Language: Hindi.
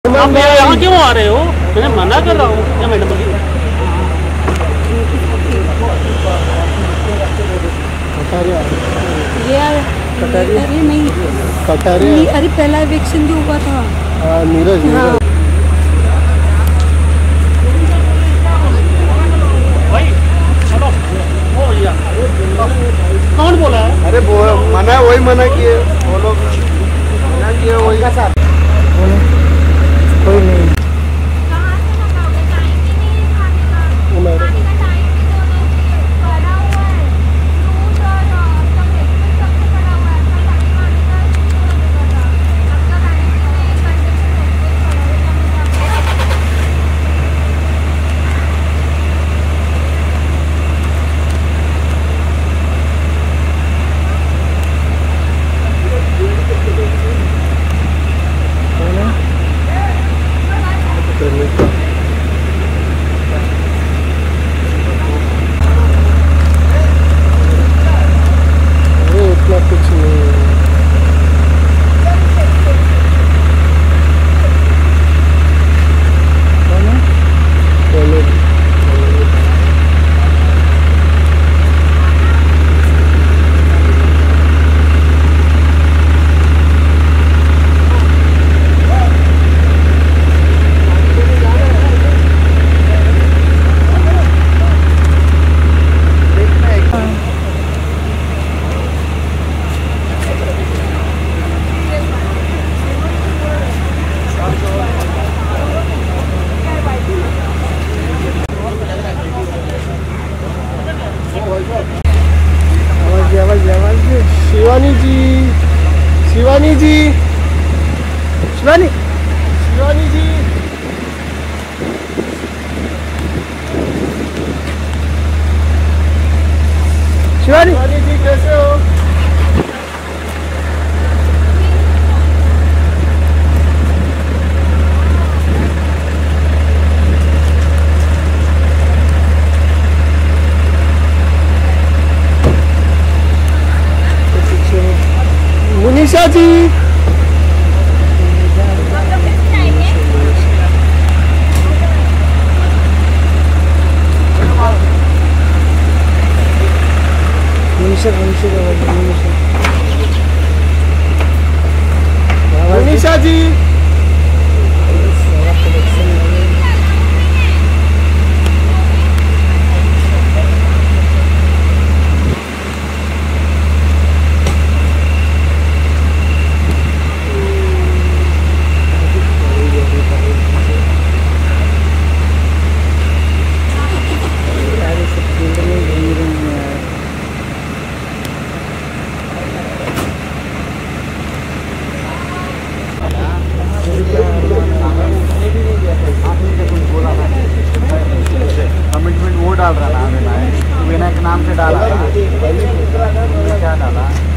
आप यहाँ क्यों आ रहे हो? मैंने मना कर रहा हूँ क्या मैडम? अरे नहीं अरे पहला इलेक्शन जो हुआ था नीरज भाई चलो वो भैया कौन बोला है? अरे मना वही मना किए वो लोग मना किए वही का साथ कोई नहीं शिवानी जी शिवानी जी शिवानी शिवानी जी शिवानी जी कैसे हो? मुनीषा जी मुनीषा जी कमिटमेंट वो डाल रहा ना, विनायक नाम से डाला क्या डाला?